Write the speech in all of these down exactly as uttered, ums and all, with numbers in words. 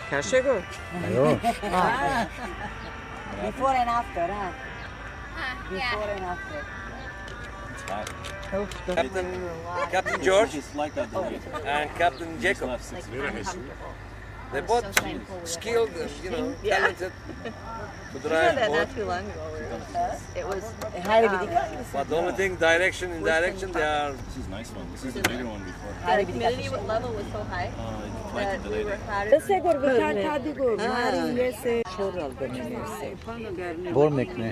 Cachego? Ayo. Before and after, huh? Uh, Before yeah. and after. Captain, Captain George and Captain Jacob. They're both skilled and, you know, talented to drive that boat. not too long ago. Where it was. It had to be um, the But the only thing, direction in direction, they are. This is a nice one. This is the bigger one before. the humidity level was so high Uh, it that flighted we delayed. were hotter. Let's say go to Kadi go. Mari yese. Çoral da ne neyse. Bornek ne?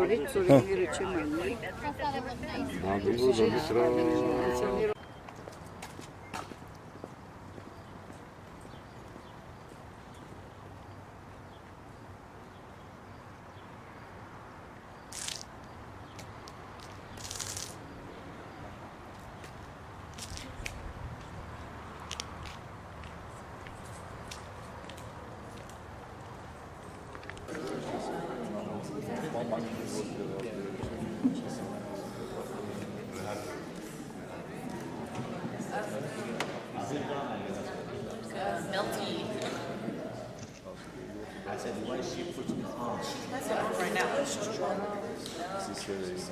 Melty. I said, why she puts me on? That's it on right now. This is serious.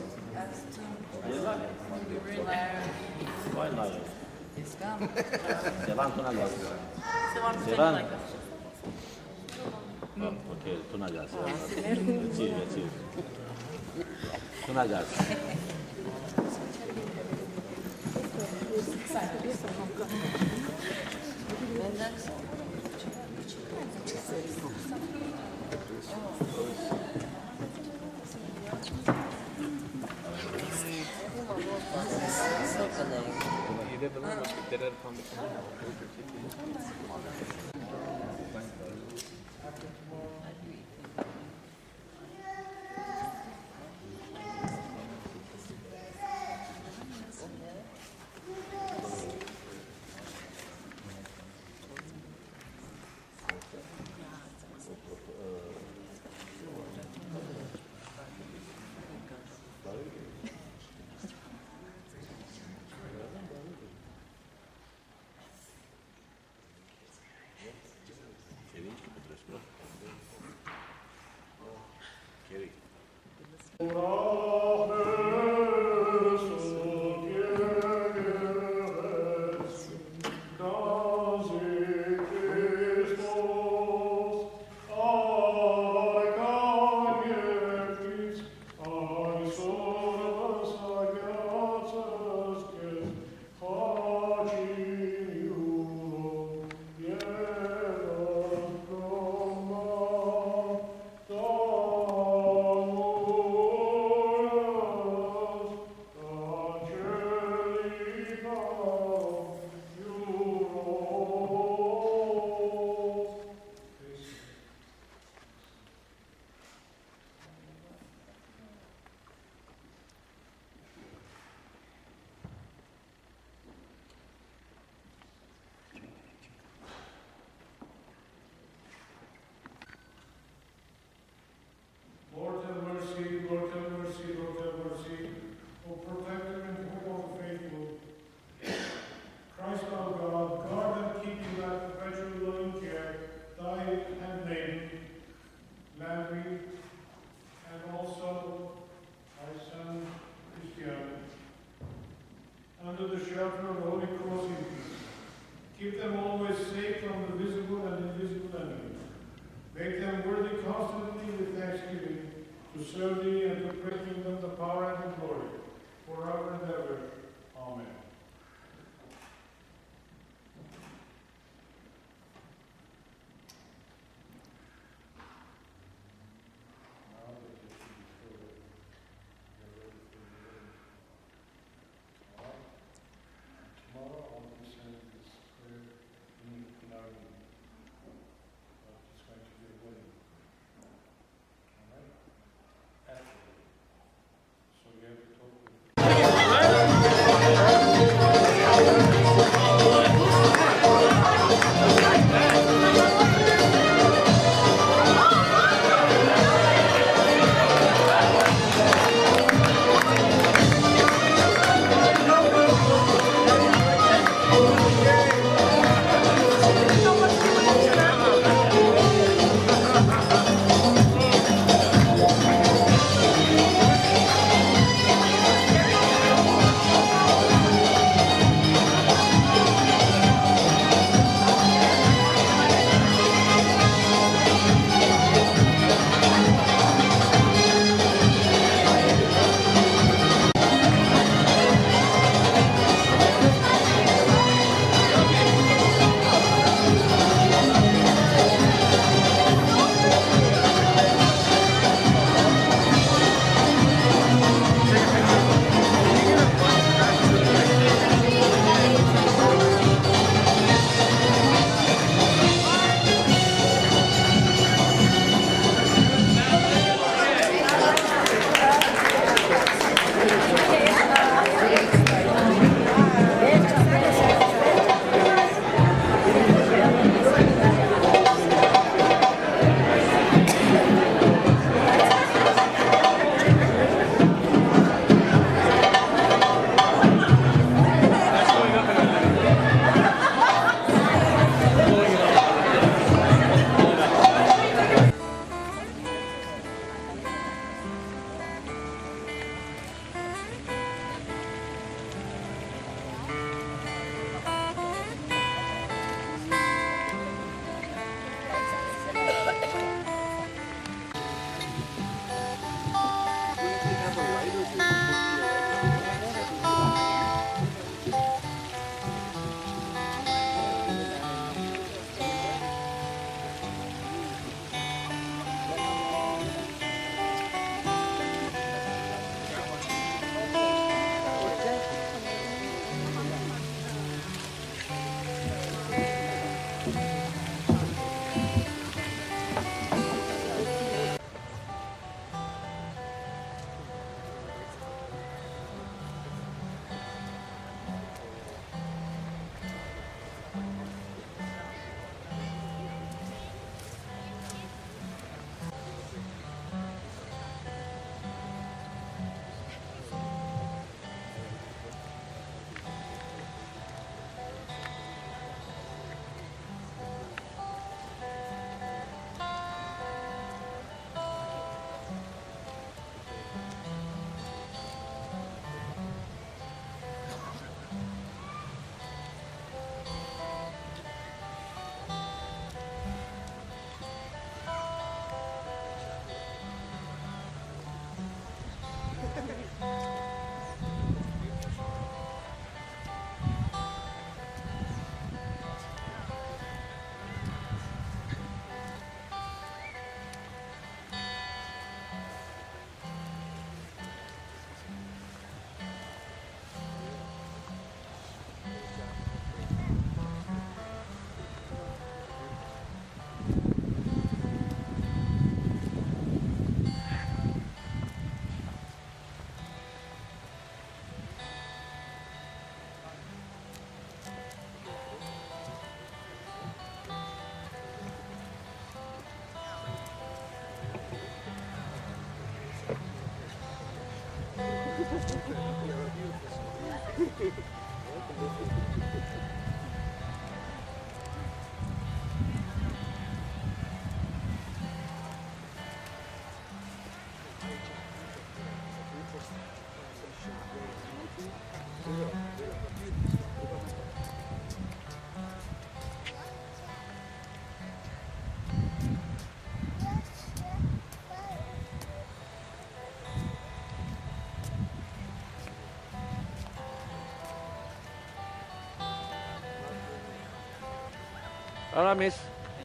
Why lie? Jalan tu nak gas. Jalan. Okay, tu nak gas. Kecil, kecil. Tu nak gas. Lord have mercy, Lord have mercy, Lord have mercy. O protector and hope of the faithful. Christ our God, guard and keep in thy perpetual loving care thy handmaiden, Landrey, and also thy son Christian, under the shelter of the Holy Cross in peace. Keep them always safe from the visible and invisible enemy. Make them worthy constantly with thanksgiving to serve thee and to bring them the power and the glory, forever and ever. Amen. Tomorrow I'll be sending this prayer in our meeting. It's going to be a wedding. All right? After. So you have to talk with All right, miss.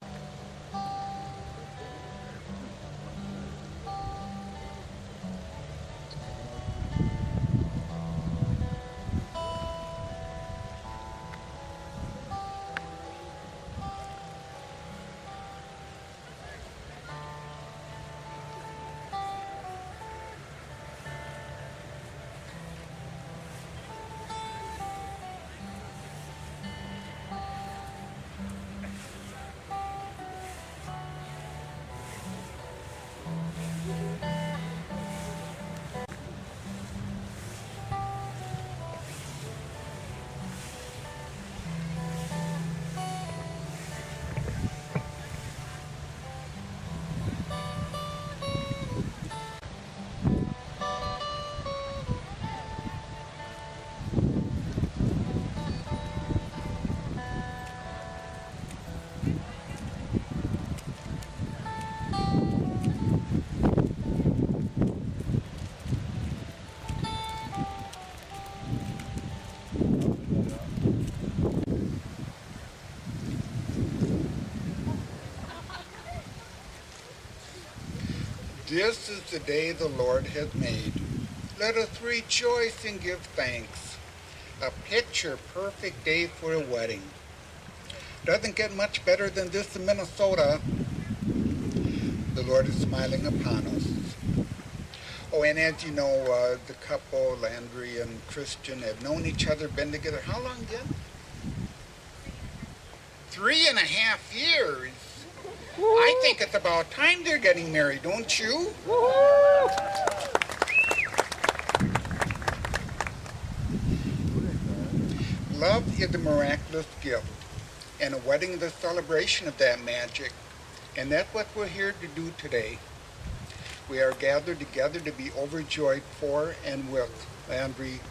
This is the day the Lord has made. Let us rejoice and give thanks. A picture-perfect day for a wedding. Doesn't get much better than this in Minnesota. The Lord is smiling upon us. Oh, and as you know, uh, the couple, Landrey and Christian, have known each other, been together, how long again? Three and a half years. I think it's about time they're getting married, don't you? Love is a miraculous gift, and a wedding is a celebration of that magic. And that's what we're here to do today. We are gathered together to be overjoyed for and with Landrey.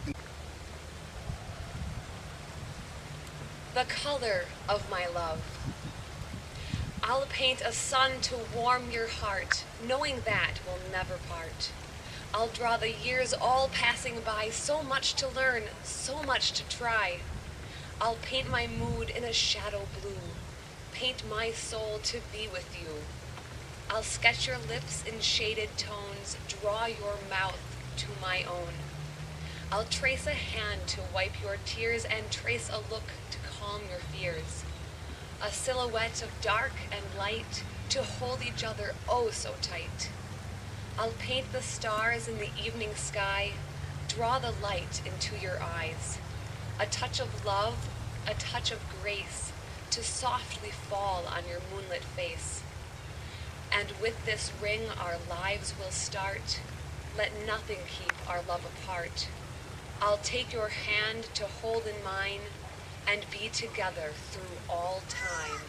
The color of my love. I'll paint a sun to warm your heart, knowing that we'll never part. I'll draw the years all passing by, so much to learn, so much to try. I'll paint my mood in a shadow blue, paint my soul to be with you. I'll sketch your lips in shaded tones, draw your mouth to my own. I'll trace a hand to wipe your tears and trace a look to calm your fears. A silhouette of dark and light to hold each other oh so tight. I'll paint the stars in the evening sky, draw the light into your eyes. A touch of love, a touch of grace, to softly fall on your moonlit face. And with this ring our lives will start. Let nothing keep our love apart. I'll take your hand to hold in mine and be together through all time.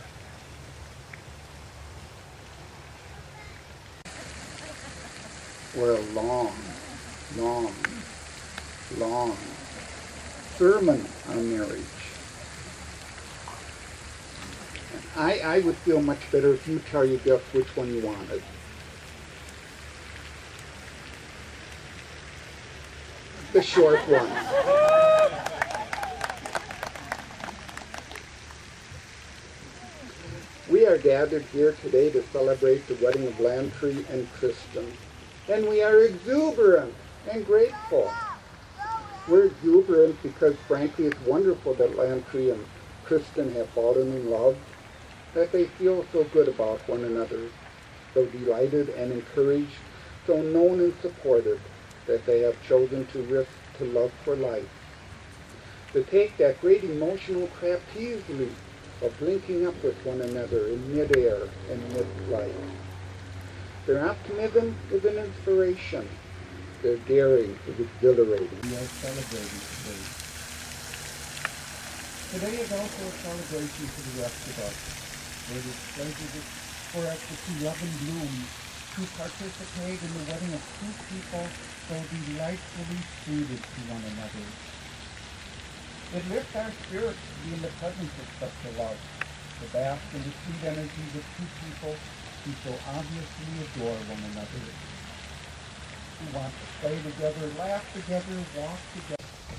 For a long, long, long sermon on marriage. And I, I would feel much better if you tell your guests which one you wanted. The short one. We are gathered here today to celebrate the wedding of Landrey and Kristen, and we are exuberant and grateful. We're exuberant because, frankly, it's wonderful that Landrey and Kristen have fallen in love, that they feel so good about one another, so delighted and encouraged, so known and supported, that they have chosen to risk to love for life, to take that great emotional trapeze leap of linking up with one another in midair and mid-flight. Their optimism is an inspiration, Their daring is exhilarating. We are celebrating today. Today is also a celebration for the rest of us, where it is pleasure for us to see love and bloom, to participate in the wedding of two people so delightfully suited to one another. It lifts our spirits to be in the presence of such a love, to bask in the sweet energies of two people who so obviously adore one another, who want to play together, laugh together, walk together.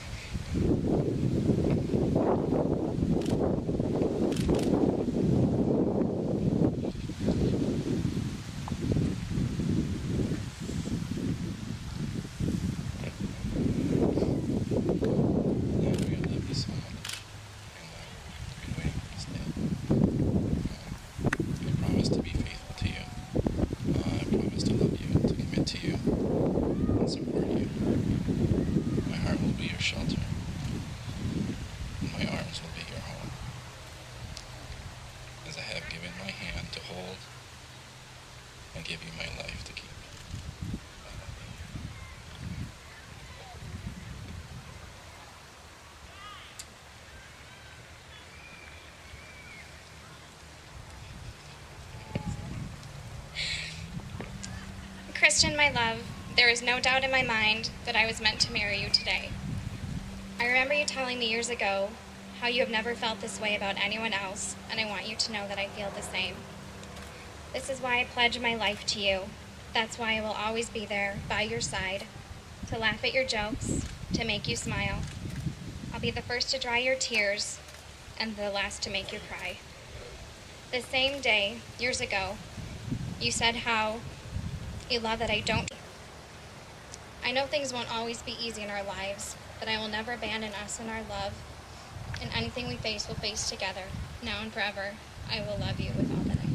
Christian, my love, there is no doubt in my mind that I was meant to marry you today. I remember you telling me years ago how you have never felt this way about anyone else, and I want you to know that I feel the same. This is why I pledge my life to you. That's why I will always be there by your side, to laugh at your jokes, to make you smile. I'll be the first to dry your tears, and the last to make you cry. The same day, years ago, you said how you love that I don't. I know things won't always be easy in our lives, but I will never abandon us in our love, and anything we face we'll face together. Now and forever, I will love you with all that I am.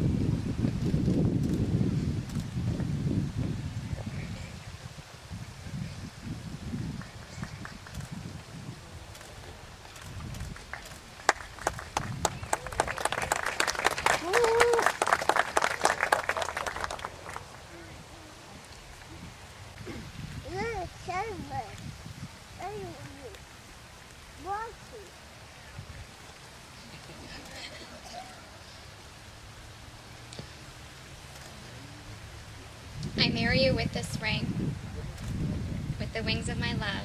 I marry you with this ring, with the wings of my love,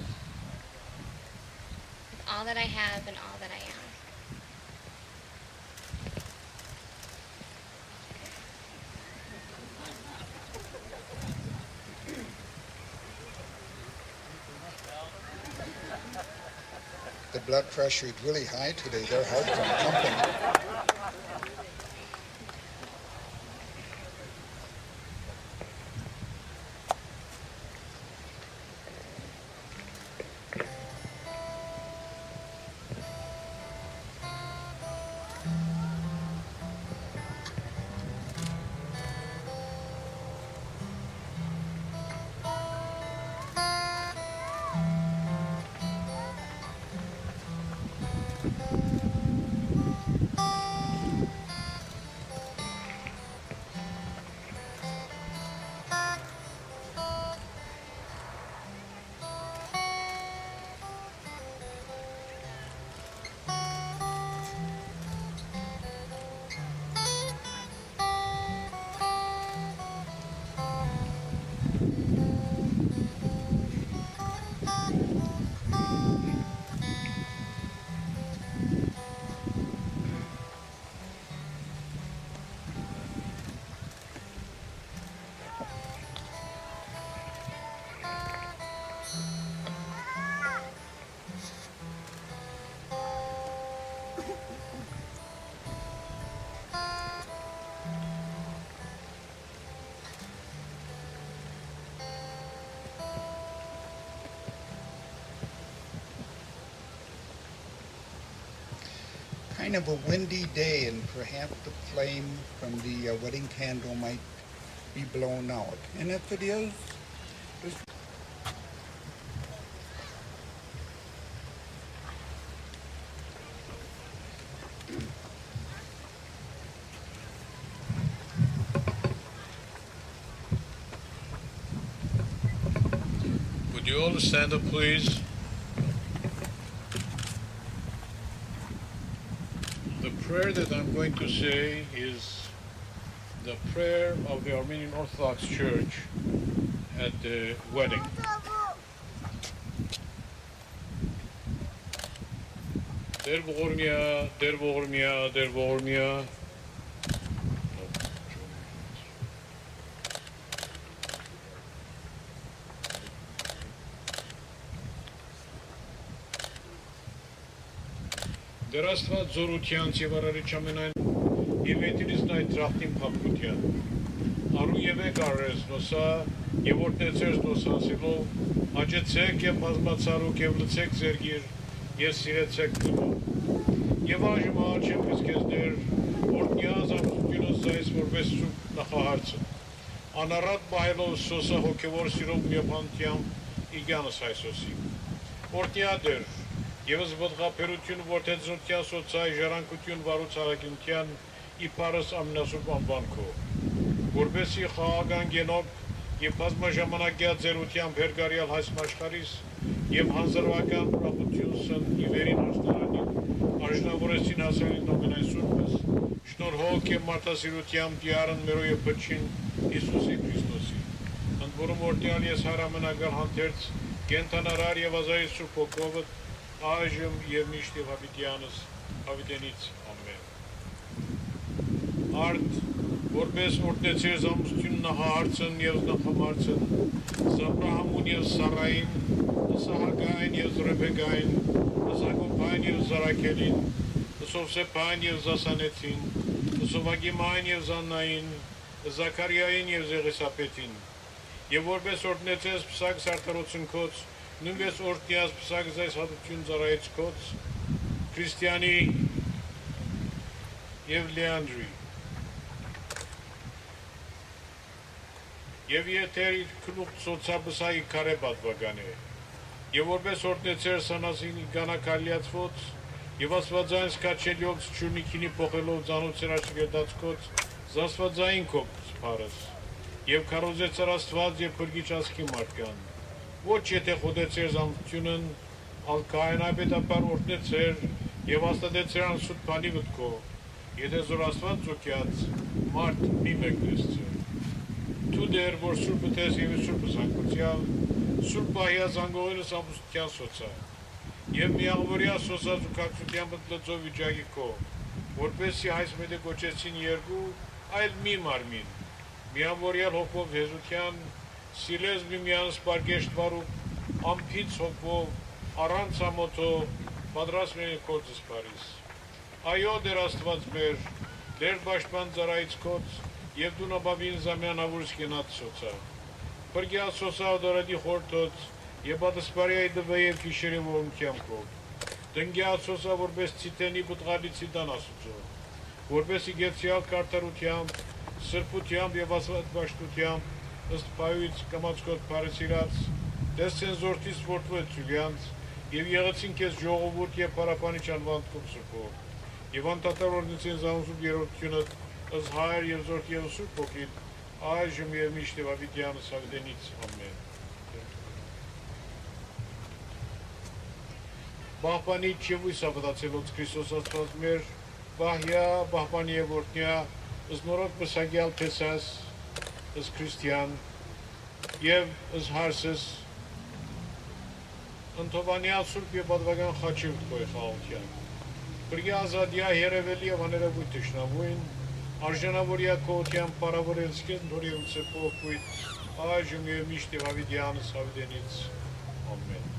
with all that I have and all that I am. The blood pressure is really high today. Their hearts are pumping. Kind of a windy day, and perhaps the flame from the uh, wedding candle might be blown out. And if it is, just all to stand up, please? The prayer that I'm going to say is the prayer of the Armenian Orthodox Church at the wedding. Der Vormia, der Vormia, der Vormia. Der Աստված զորությանց եւ արարիչամենայն եւ եթիրից նայ տրախտին փափկության արու եւ եք արես նոսա եւ օրտնեցես նոսասիլով աջեցեք եւ բազմացարուք եւ լցեք զերգիր եւ սիրեցեք դու եւ այժմ աչեմ իսկես դեր օրտնյազ ամուսինոս զայս որպես սուկ նախահարցը անառատ բայելով սոսա հոգեվոր սիրով միապանտյամ իգյանս հայսոսի օրտնյա դեր Եվս ոտղապերություն որդեցնության սոցայի ժառանգություն վարուց հարագինության իպարս ամնասուպ անվանքո, որբեսի խաղագան գենոք և բազմաժամանակյա ձերության բերգարյալ հայսմաշխարիս և հանզրվական պրապություն իվերին հաստարանին արժնավորեսին հասելին նոմենայն սուրպս, շնորհոք և մարդասիրությամբ դիարն մերո և պչին Իսուսի Քրիստոսի, ընդ որում որտյալ ես հարամնագալ հանթերց գենթանարար և ազայի սուրպ հոգովըտ այժմ և միշտ և հավիտյանս հավիտենից ամեն։ Արդ, որպես օրտնեցիր զամուսություն նախահարցն և նախամարցն, Զաբրահամուն և Սարային, Սահագային և Զրեբեգային, Զագոպային և Զարակելին, Սովսեպային և Զասանեցին, Սովագիմային և Զաննային, Զաքարիային և Զեղիսապետին, և որպես օրտնեցես պսակ սարտարոցնքոց, նույնպես օրտնյաս պսակ զայս հատություն ծարայից կոց, Քրիստյանի և Landrey, և եթեր կլուղ ծոցաբսայի կարե բատվագան է, և որպես օրտնեցեր սանասին գանակալյացվոց, և ասվածային սկաչելյոց չուրնիքինի պոխելով ձանոցեր աշգետած կոց, զասվածային կոպ սպարս, և կարոզեցար աստված և պրգիչ ասքի մարդկան, ոչ եթե խոդեցեր զամությունն, ալ կայնաբետապար օրտնեցեր և աստատեցեր անսուտ պանի վտքո, եթե զորաստված ծոքյաց մարդ մի մեկնեսցեր։ Դու դեր, որ սուրպըտ ես և սուրպը զանգոցյալ, սուրպ պահյա զանգողինս ամուսության սոցա, և միաղվորյա սոսա զուկակցության բտլծով վիճագի քո, որպեսի հայս մետը կոչեցին երկու, այլ մի մարմին, միաղվորյալ հոգով հեզության, Սիլեզ միմյանս պարգեշտ վարուկ, ամպից հոգվով, առանց ամոթով, պատրաստ մենի կործս պարիս։ Այո դեր աստված մեր, դեր բաշտման ծարայից կոց, և դու նաբավին զամյան ավուրս գենած սոցա։ Պրգյա սոսա ադարադի խորտոց, և բատսպարյայի դվե և կիշերի որմքյամ կով։ Դնգյա սոսա որպես ծիտենի բտղալի ծիտան ասուծով, որպես իգեցյալ կարտարությամբ, սրպությամբ և ասված բաշտությամբ, ըստ պայույց կամացկոտ պարեսիրած, դեսցեն զորդից որտվեց ծուլյանց, և եղեցին կեզ ժողովուրդ և պարապանիչ անվանդքում սրպով, և անտատար օրնեցին զանսուպ երորդությունըտ, ըս հայր և զորդ և սուրպ հոգիտ, այժմ և միշտ և ավիտյանս հավիտենից ամեն։ Բահպանիչ և ույս ավտացելոց Քրիստոս աստված մեր, բահյա, բահպանի և որտնյա, ըս նորոք պսագյալ պեսաս, ըս Քրիստյան, և ըս հարսս, ընթովանյալ սուրպ և բադվագան խաչիվտ կոյ խաղության, պրգյա ազադյա հերևելի և աներևույթ թշնավույն, արժանավորյա կողության պարավորել սկեզ նոր և ծեպով կույտ, այժմ և միշտ և հավիտյանս հավիտենից ամեն։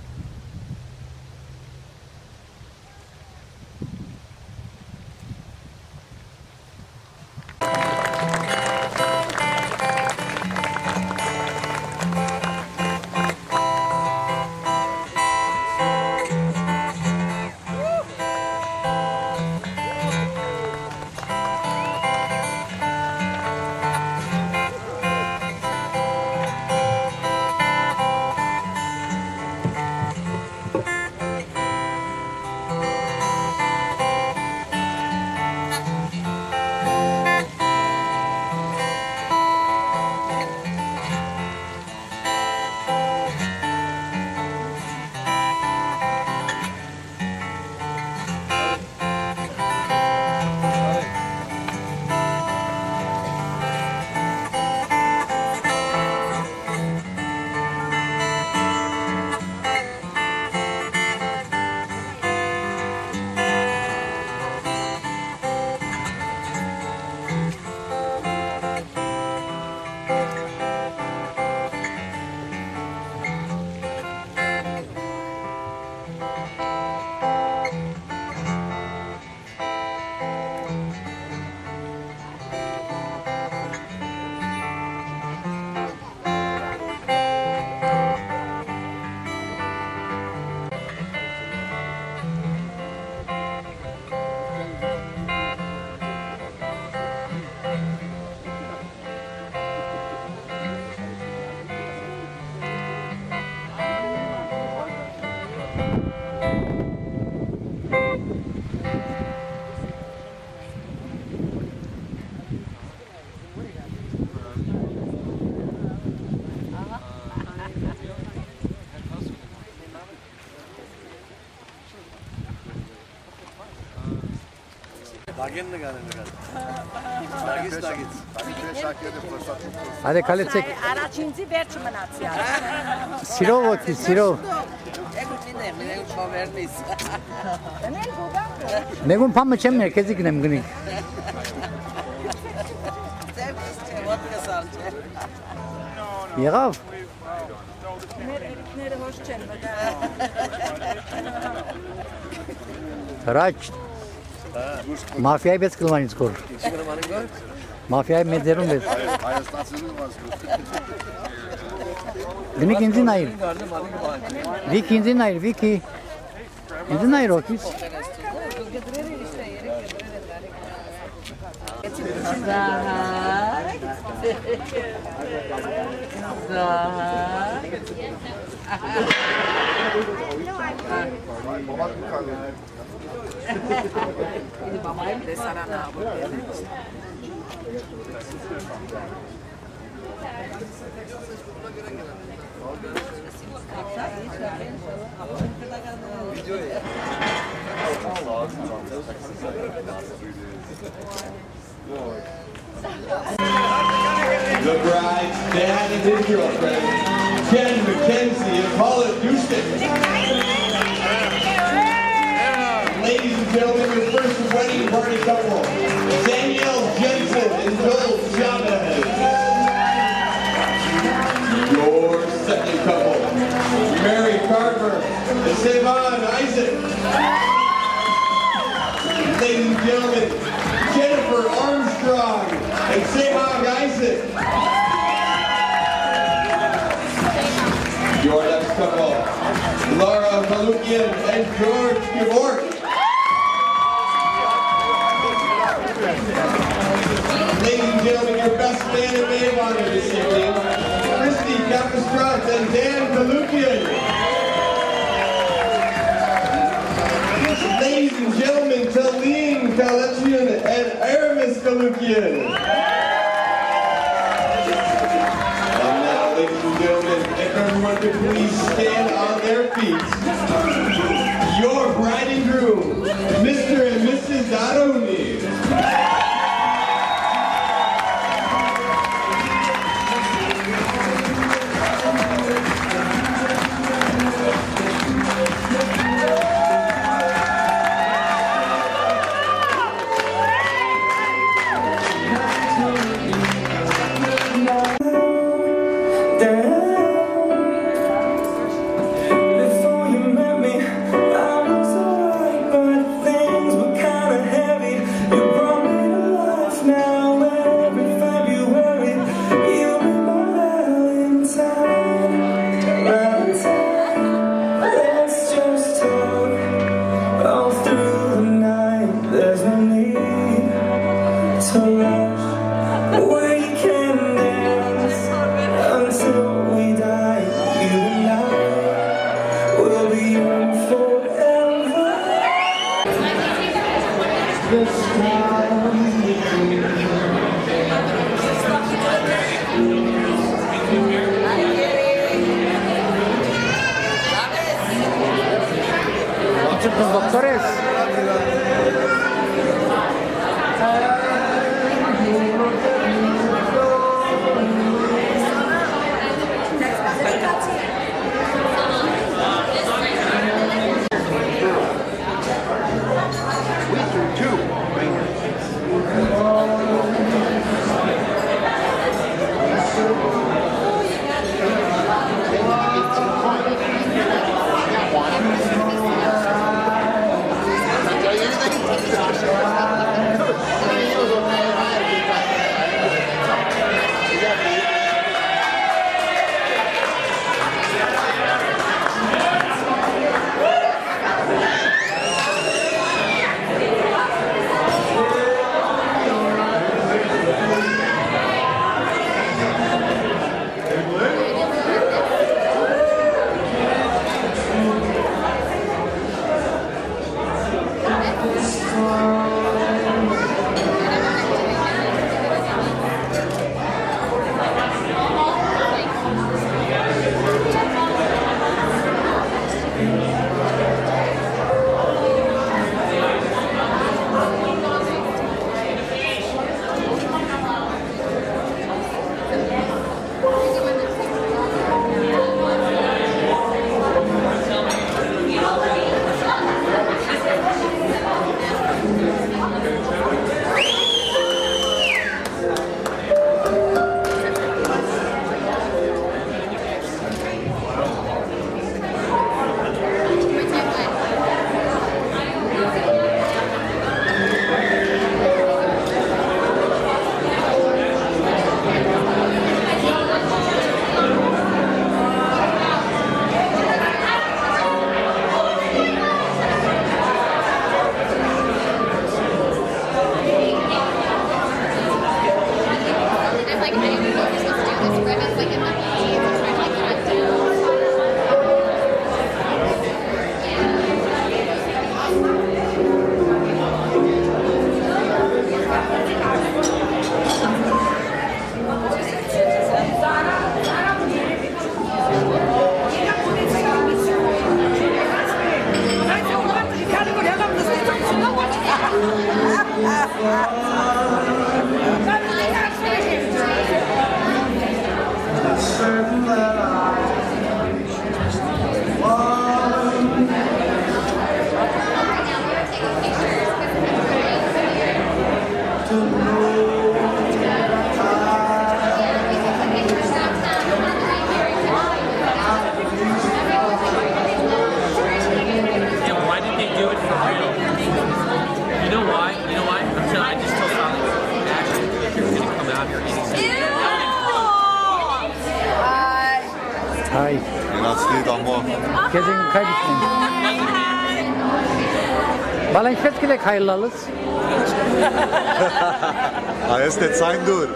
Hadi kale çek. Araçıncı verçumanasya. Siro vakti, siro. Ne gün pamma çemme kezik nem gınik. Yağav. Nerede hoş çemme. Raç. Mafyayı bez kılmanız kor. Mafyayı medzerum bez. Demek inzin ayır. Viki inzin ayır, Viki. İnzin ayır o kız. The bride's dad and his girlfriend, Ken McKenzie and Paula Houston. Ladies and gentlemen, your first wedding party couple, Danielle Jensen and Joel Chavez. Your second couple, Mary Carver and Savon Isaac. Ladies and gentlemen, Jennifer Armstrong and Savon Isaac. Your next couple, Laura Malukian and George Kevork. Ladies and gentlemen, your best man and maid of honor this evening, Christy Capistrant and Dan Kalukian. Ladies and gentlemen, Taline Kalechian and Aramis Kalukian. And now, ladies and gentlemen, if everyone could please stand on their feet. Your bride and groom, Mister and Missus Aroni. Doctores. Hi. Gezin kaybetmeyin. Balin všetky tak hajlalec. A jeste sein dur.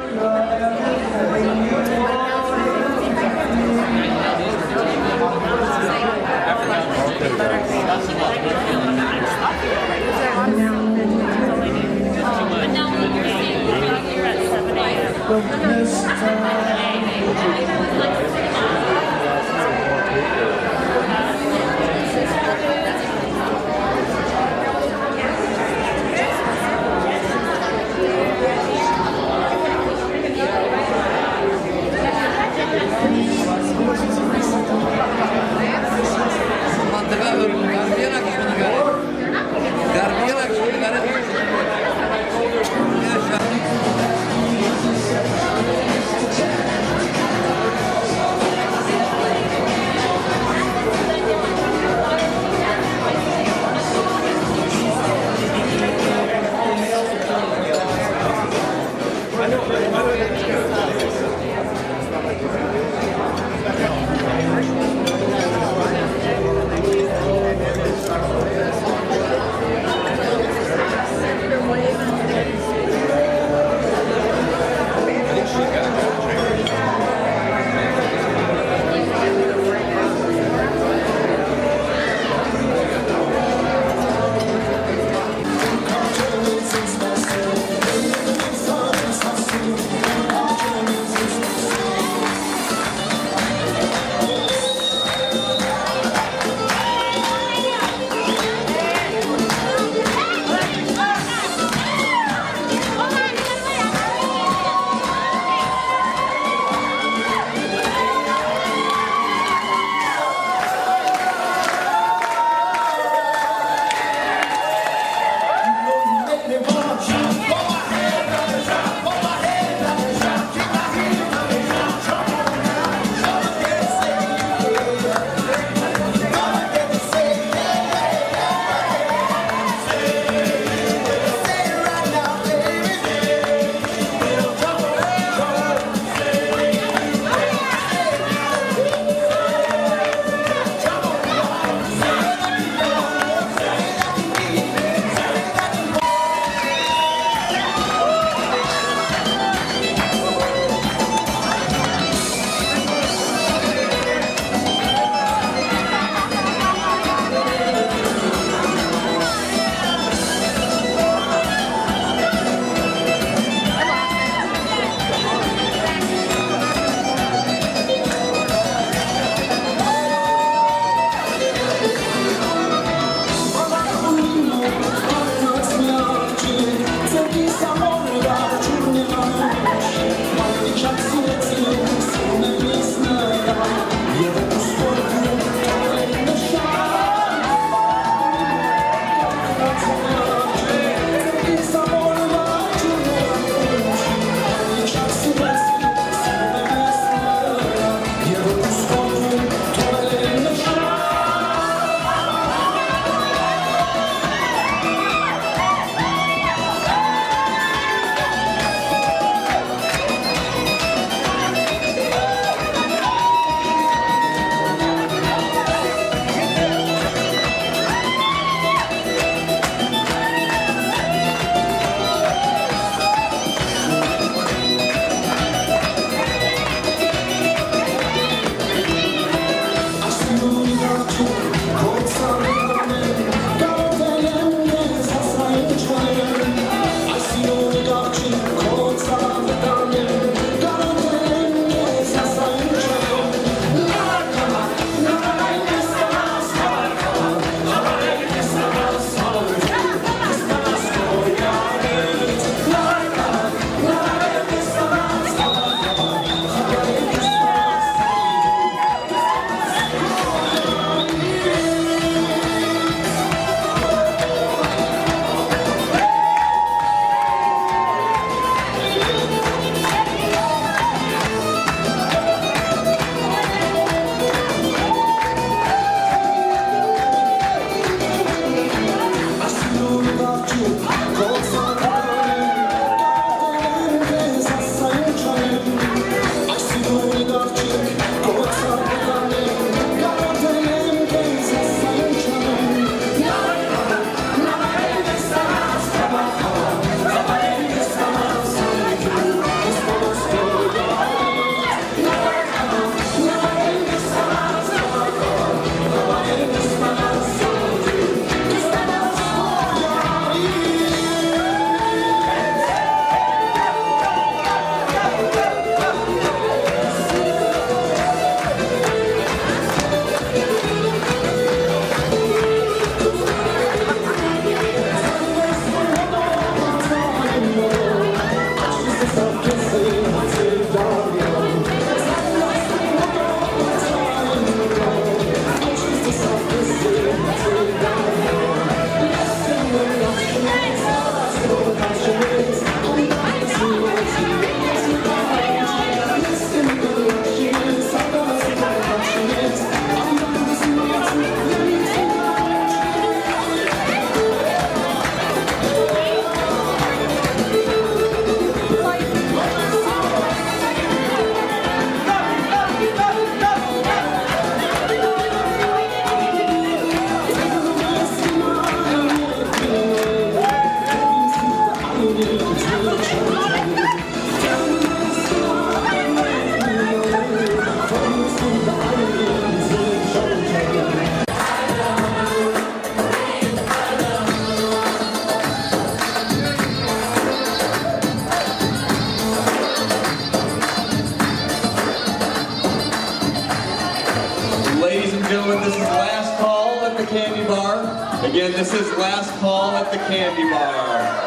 Candy bar. Again, this is last call at the candy bar.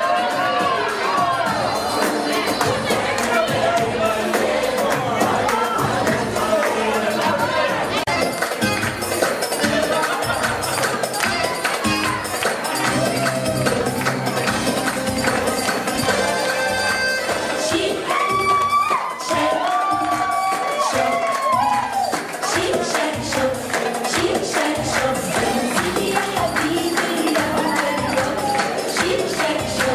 Check, check.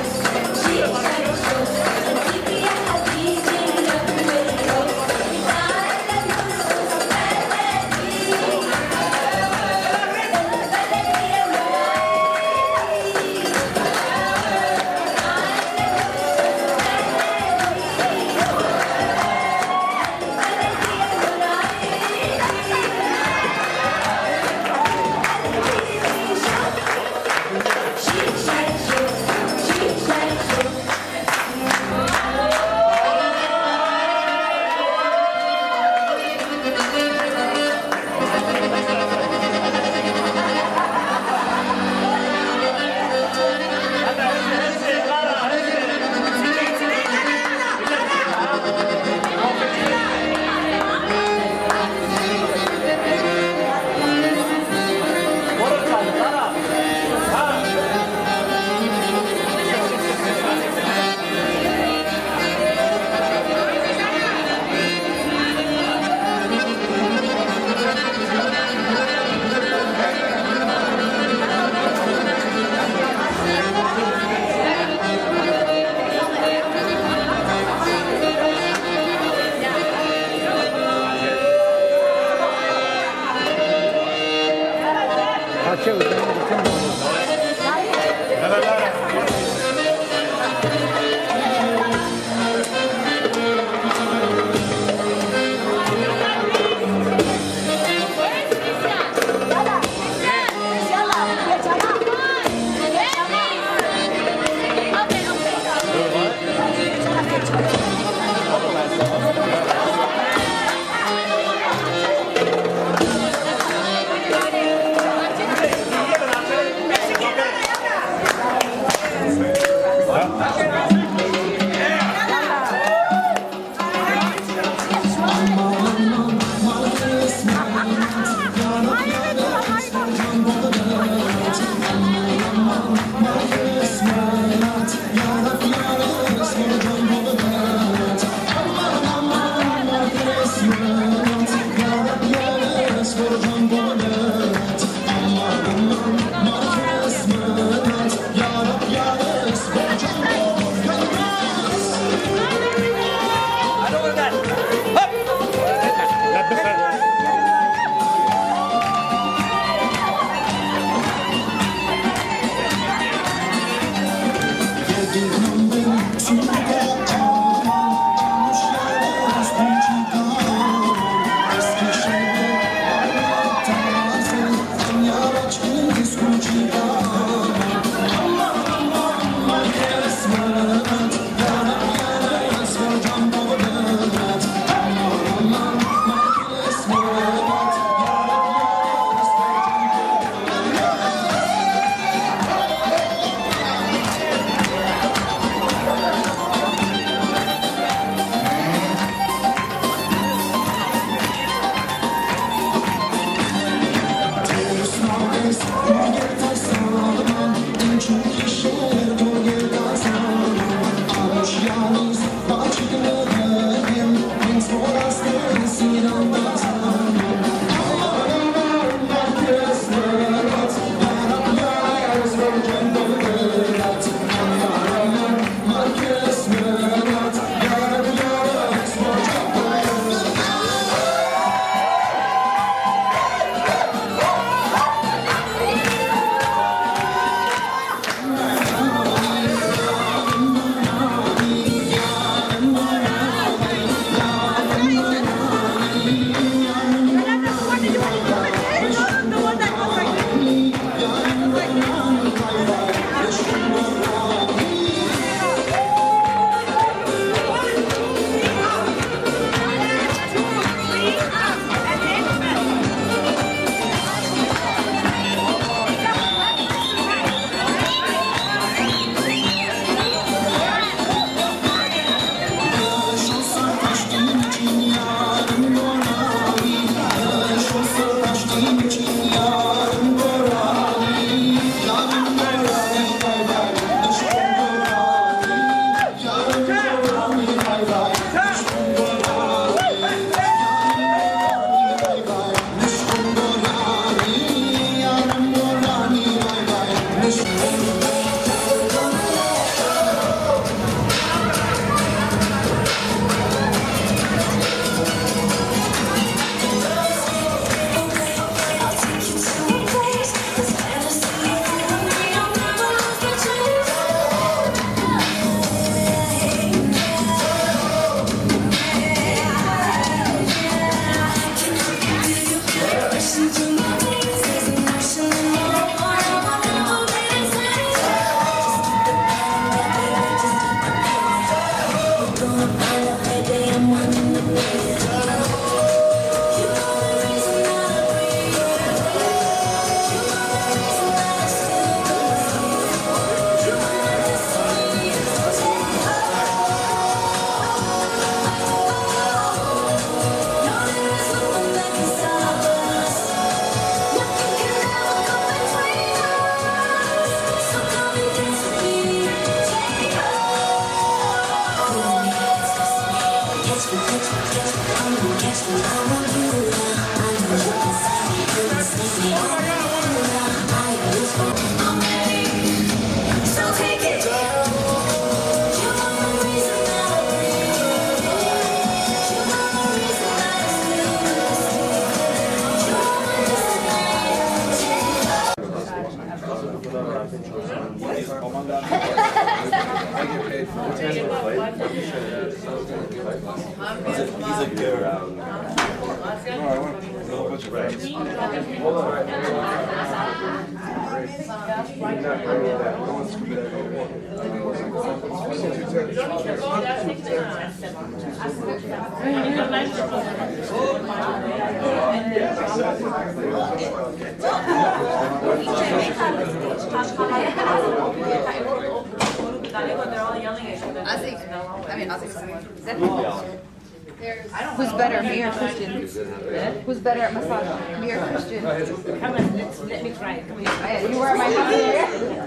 Who's better, me or Christian? Who's better at massage, me or Christian? Come on, let's, let me try. Come here. You wear my husband here?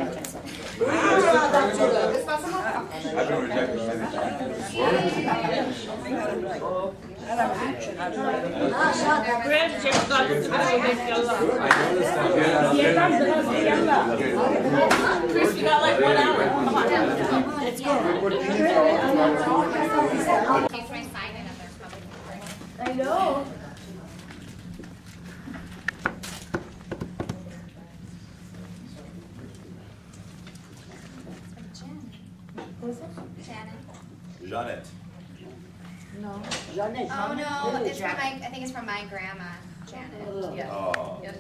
I've been Chris, you got like one hour. Come on. Let's go. I know. Janet. No. Janet. Oh no, it's from my, I think it's from my grandma, Janet. Yeah. Oh. Yes.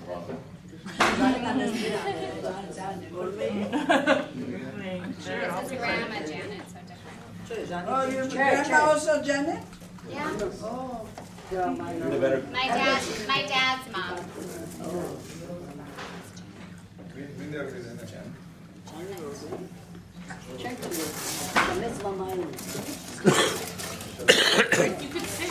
This is grandma Janet, so different. Oh, your grandma also Janet? Yeah. Oh. The better. My dad, my dad's mom. Check the miss my mind. You could sit.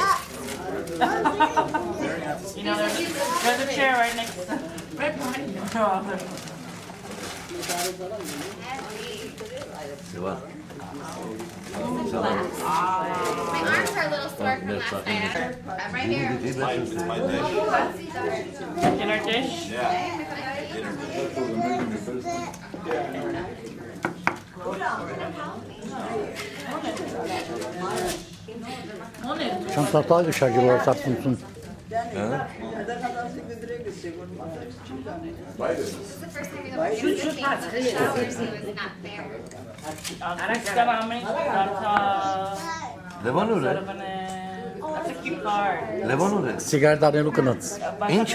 You know, there's, there's a chair right next to the right behind you. My arms are a little sore from last night. I'm right here. It's my, it's my dish. Dinner dish? Yeah. Dinner Çanta daha dışarıcılar sattımsın. Shoot, shoot, shots. He was not there. Levanure. That's a cute card. Levanure. Sigara da ne lukanat. Inch. Mitch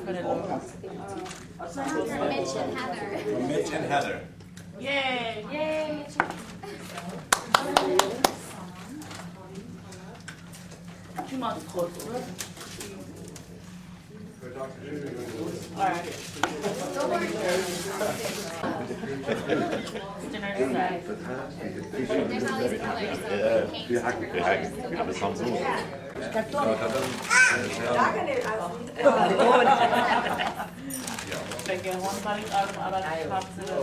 and Heather. Mitch and Heather. Yay! Yay, Mitch. Two months close. Alright. There's all these colors. في حاجة في حاجة بس هنزور Peggen one balik arm arat kapsel.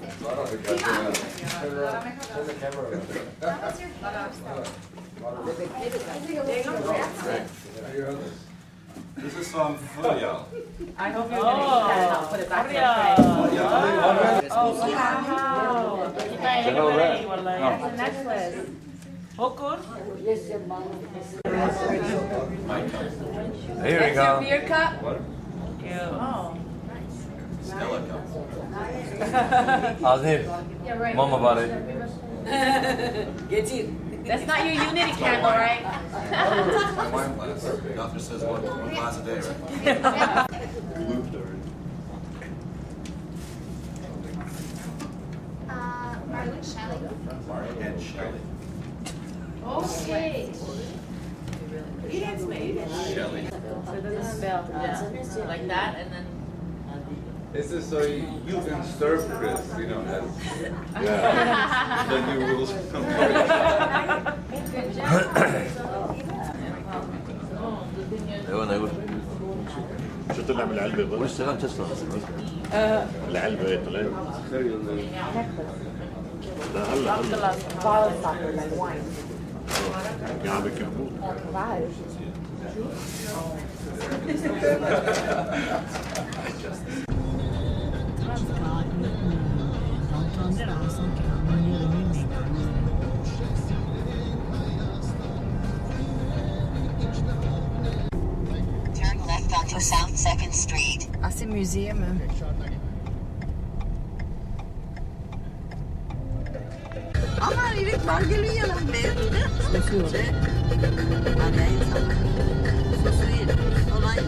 This is from Furia. I hope you're gonna eat that and I'll put it back in the tray. Oh, wow. Kita yang ready, wallahi. That's a necklace. Hokur? Here we go. Beer cup? Oh. Stella cup. Azir. Mom about it. Get you. That's not your Unity candle, right? My wine glass. The author says one, one glass a day, right? Looped already. Uh, Marley and Shelley. Mari and Shelley. Okay. It is made. Shelley. So it doesn't spell. Yeah. Like that and then. This is so you, you can serve Chris, you know, as yeah. The new rules come ايوه انا اقول شو طلع من العلبه واشتغل تسلا العلبه طلعت لا هلا هلا قاعد بكمل Turn left onto South second Street. Asi müziğe mi? Ama irik var geliyor yanım be. Sosuyor. Hani insan. Sosuyor. Olay.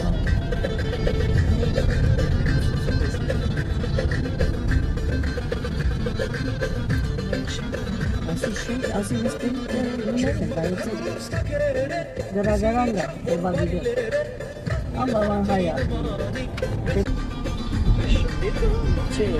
Así sí, así es que no me parece. Gara-garanga, o bagulho. Ama lan hayal. Şey,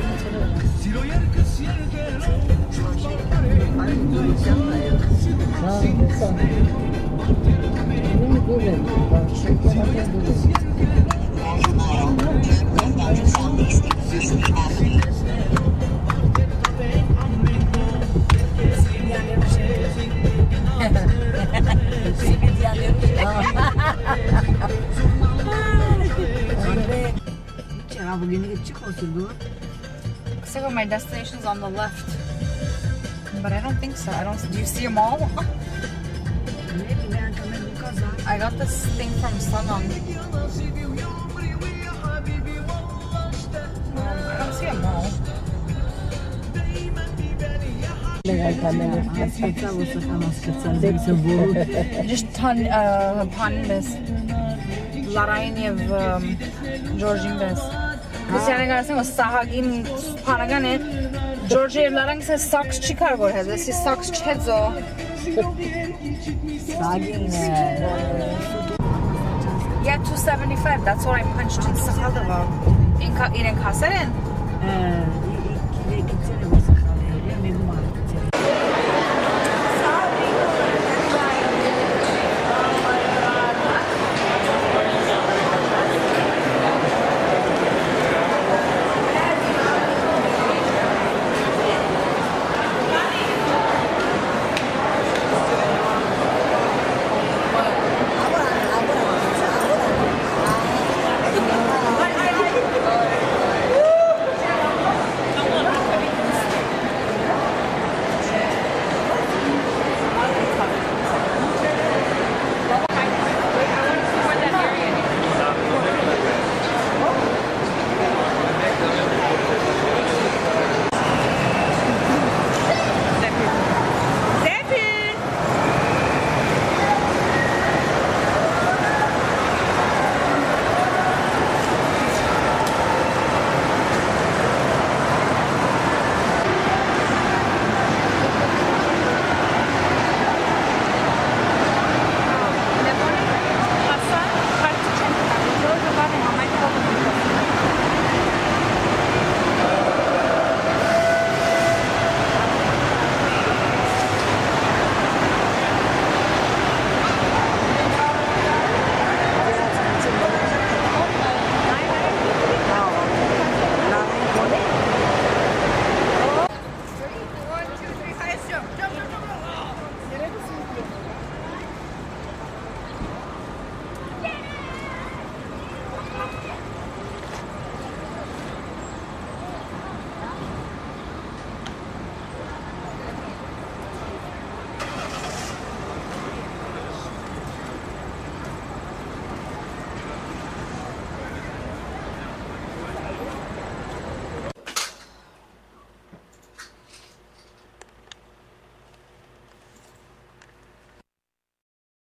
so my destination's on the left, but I don't think so. I don't. Do you see them all? I got this thing from Sanan. Um, I don't see them all. Just ton, uh, pannes. Larayev, um, Georgian bes. Kısyanı garasın o sahagin panagane. Georgia larang se socks çıkar var heze. Si socks çezo. Sahagin. Yeah, two seventy-five. That's what I punched in Sakaldava. In in Kasaren.